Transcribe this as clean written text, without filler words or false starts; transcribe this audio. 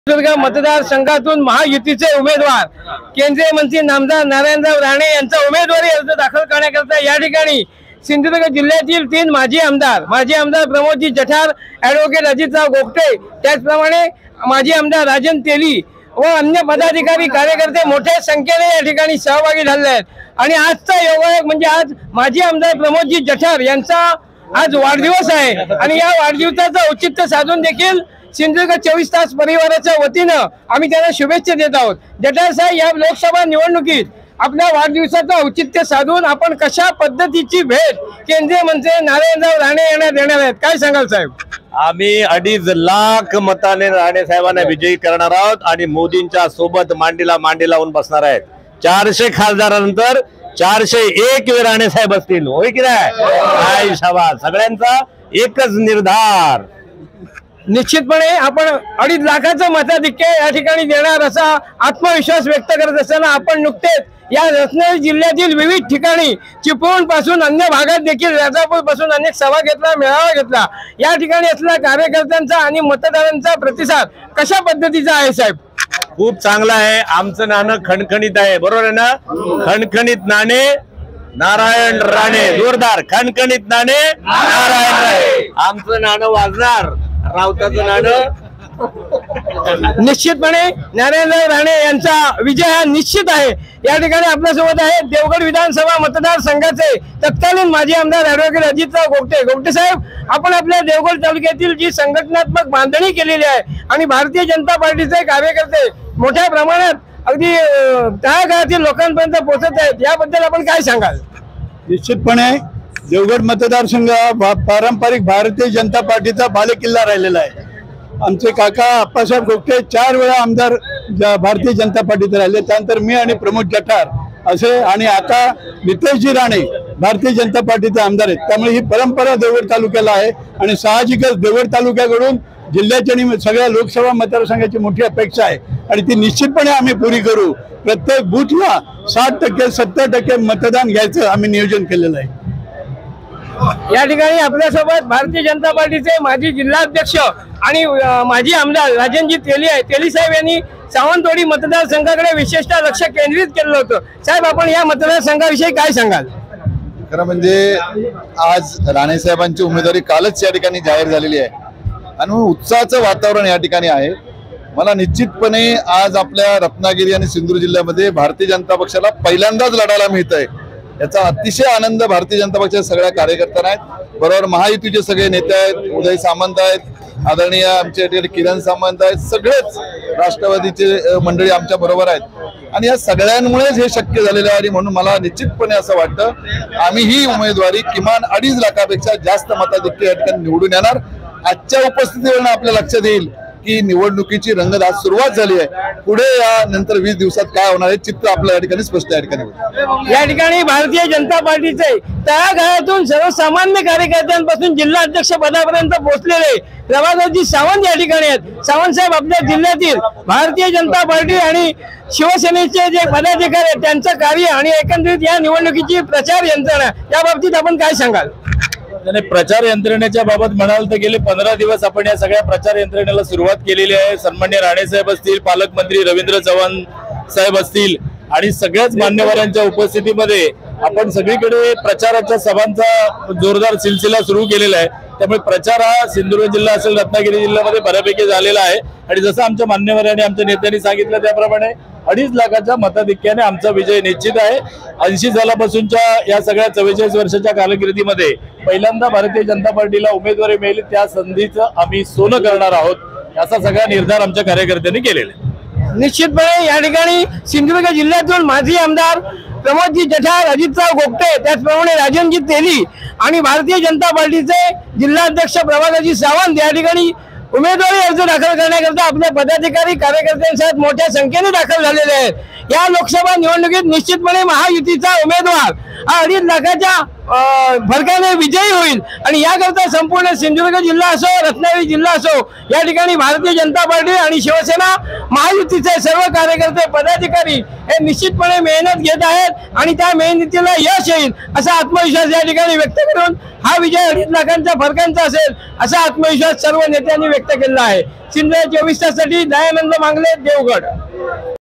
सिंधुदुर्ग मतदारसंघातून महायुतीचे उमेदवार केंद्रीय मंत्री नामदार नारायणराव राणे यांचा उमेदवारी अर्ज दाखल करण्याकरता या ठिकाणी सिंधुदुर्ग जिल्ह्यातील 3 माजी आमदार प्रमोदजी जठार, ॲडव्होकेट अजितराव गोगटे, त्याचप्रमाणे माजी आमदार राजन तेली व अन्य पदाधिकारी कार्यकर्ते मोठ्या संख्येने या ठिकाणी सहभागी झाले आहेत। आणि आजचा योगायोग म्हणजे आज माजी आमदार प्रमोदजी जठार यांचा आज वाढदिवस आहे आणि या वाढदिवसाचं औचित्य साधून देखील सिंधुदुर्ग 24 तास परिवाराच्या वतीनं आम्ही त्यांना शुभेच्छा देत आहोत। जठार साहेब, या लोकसभा निवडणुकीत आपल्या वाढदिवसाचं औचित्य साधून आपण कशा पद्धतीची भेट केंद्रीय मंत्री नारायणराव राणे यांना देणार आहेत, काय सांगाल साहेब? आम्ही 2.5 लाख मताने राणे साहेबांना विजयी करणार आहोत आणि मोदींच्या सोबत मांडीला मांडी लावून बसणार आहेत। 400 खासदारानंतर 401 राणे साहेब असतील, होय की नाही? शाबास, सगळ्यांचा एकच निर्धार। निश्चितपणे आपण 2.5 लाखाचं मताधिक्य या ठिकाणी देणार असा आत्मविश्वास व्यक्त करत असताना आपण नुकतेच या रत्नागिरी जिल्ह्यातील विविध ठिकाणी चिपळूण पासून अन्य भागात देखील राजापूर पासून अनेक सभा घेतला, मेळावा घेतला। या ठिकाणी असलेल्या कार्यकर्त्यांचा आणि मतदारांचा प्रतिसाद कशा पद्धतीचा आहे साहेब? खूप चांगला आहे। आमचं नाणं खणखणीत आहे, बरोबर आहे ना? खणखणीत नाणे नारायण राणे, जोरदार खणखणीत नाणे नारायण राणे। आमचं नाणं वाजणार, राऊताचं नाणं निश्चितपणे नारायणराव राणे यांचा विजय हा निश्चित आहे। या ठिकाणी आपल्यासोबत आहे देवगड विधानसभा मतदारसंघाचे तत्कालीन माजी आमदार ॲडव्होकेट अजितराव गोगटे। गोगटे साहेब, आपण आपल्या देवगड तालुक्यातील जी संघटनात्मक बांधणी केलेली आहे आणि भारतीय जनता पार्टीचे कार्यकर्ते मोठ्या प्रमाणात अगदी तळागाळातील लोकांपर्यंत पोहोचत आहेत, याबद्दल आपण काय सांगाल? निश्चितपणे देवगड मतदारसंघ पारंपरिक भारतीय जनता पार्टीचा बालेकिल्ला राहिलेला आहे। आमचे काका आप्पासाहेब गोगटे 4 वेळा आमदार भारतीय जनता पार्टीत राहिले, त्यानंतर मी आणि प्रमोद जठार असे, आणि आता नितेशजी राणे भारतीय जनता पार्टीचे आमदार आहेत। त्यामुळे ही परंपरा देवगड तालुक्याला आहे आणि साहजिकच देवगड तालुक्याकडून जिल्ह्याच्या आणि सगळ्या लोकसभा मतदारसंघाची मोठी अपेक्षा आहे आणि ती निश्चितपणे आम्ही पुरी करू। प्रत्येक बूथला 60% 70% मतदान घ्यायचं आम्ही नियोजन केलेलं आहे। या ठिकाणी आपल्यासोबत भारतीय जनता पार्टीचे माजी जिल्हाध्यक्ष आणि माजी आमदार राजनजी तेली आहे। तेली साहेब यांनी सावंतवाडी मतदारसंघाकडे विशेषतः लक्ष केंद्रित केलं होतं। साहेब, आपण या मतदारसंघाविषयी काय सांगाल? खरं म्हणजे आज राणे साहेबांची उमेदवारी कालच या ठिकाणी जाहीर झालेली आहे आणि उत्साहाचं वातावरण या ठिकाणी आहे। मला निश्चितपणे आज आपल्या रत्नागिरी आणि सिंधुदुर्ग जिल्ह्यामध्ये भारतीय जनता पक्षाला पहिल्यांदाच लढायला मिळत आहे, याचा अतिशय आनंद भारतीय जनता पक्षाच्या सगळ्या कार्यकर्त्यांना आहेत। बरोबर महायुतीचे सगळे नेते आहेत, उदय सामंत आहेत, आदरणीय आमचे किरण सामंत आहेत, सगळेच राष्ट्रवादीचे मंडळी आमच्या बरोबर आहेत आणि या सगळ्यांमुळेच हे शक्य झालेलं आहे। आणि म्हणून मला निश्चितपणे असं वाटतं आम्ही ही उमेदवारी किमान 2.5 लाखापेक्षा जास्त मताधिक्य या ठिकाणी निवडून येणार। आजच्या उपस्थितीवरून आपल्या लक्षात येईल की निवडणुकीची रंगत सुरुवात झाली आहे। पुढे या नंतर 20 दिवसात काय होणार आहे चित्र आपल्या या ठिकाणी स्पष्ट आहे। या ठिकाणी भारतीय जनता पार्टीचे तळागाळातून सर्वसामान्य कार्यकर्त्यांपासून जिल्हा अध्यक्ष पदापर्यंत पोहोचलेले प्रभाकरजी सावंत या ठिकाणी आहेत। सावंत साहेब, आपल्या जिल्ह्यातील भारतीय जनता पार्टी आणि शिवसेनेचे जे पदाधिकारी आहेत त्यांचं कार्य आणि एकंदरीत या निवडणुकीची प्रचार यंत्रणा, या बाबतीत आपण काय सांगाल? प्रचार यंत्रणेच्या बाबत म्हणाल तर गेले 15 दिवस आपण या सगळ्या प्रचार यंत्रणेला सुरुवात केलेली आहे। सन्मान्य राणे साहेब असतील, पालकमंत्री रवींद्र चव्हाण साहेब असतील आणि सगळ्याच मान्यवरांच्या उपस्थितीमध्ये आपण सगळीकडे प्रचाराच्या सभांचा जोरदार सिलसिला सुरू केलेला आहे। त्यामुळे प्रचार हा सिंधुदुर्ग जिल्हा असेल रत्नागिरी जिल्ह्यामध्ये बऱ्यापैकी झालेला आहे आणि जसं आमच्या मान्यवरांनी आमच्या नेत्यांनी सांगितलं त्याप्रमाणे 2.5 लाखाच्या मताधिक्याने आमचा विजय निश्चित आहे। 80 सालापासूनच्या या सगळ्या 44 वर्षाच्या कालखिर्दीमध्ये पहिल्यांदा भारतीय जनता पार्टीला उमेदवारी मिळाली, त्या संधीचं आम्ही सोनं करणार आहोत असा सगळा निर्धार आमच्या कार्यकर्त्यांनी केलेला आहे। निश्चितपणे या ठिकाणी सिंधुदुर्ग जिल्ह्यातून माजी आमदार प्रमोदजी जठार, अजितराव गोगटे, त्याचप्रमाणे राजनजी तेली आणि भारतीय जनता पार्टीचे जिल्हाध्यक्ष प्रभाकरजी सावंत या ठिकाणी उमेदवारी अर्ज दाखल करण्याकरता आपल्या पदाधिकारी कार्यकर्त्यांसह मोठ्या संख्येने दाखल झालेले आहेत। या लोकसभा निवडणुकीत निश्चितपणे महायुतीचा उमेदवार हा 2.5 लाखाच्या फरकाने विजयी होईल आणि याकरता संपूर्ण सिंधुदुर्ग जिल्हा असो, रत्नागिरी जिल्हा असो, या ठिकाणी भारतीय जनता पार्टी आणि शिवसेना महायुतीचे सर्व कार्यकर्ते पदाधिकारी हे निश्चितपणे मेहनत घेत आहेत आणि त्या मेहनतीला यश येईल असा आत्मविश्वास या ठिकाणी व्यक्त करून हा विजय 2.5 लाखांच्या फरकांचा असेल असा आत्मविश्वास सर्व नेत्यांनी व्यक्त केला आहे. सिंधुदुर्ग 24 तासासाठी दयानंद मांगले, देवगड.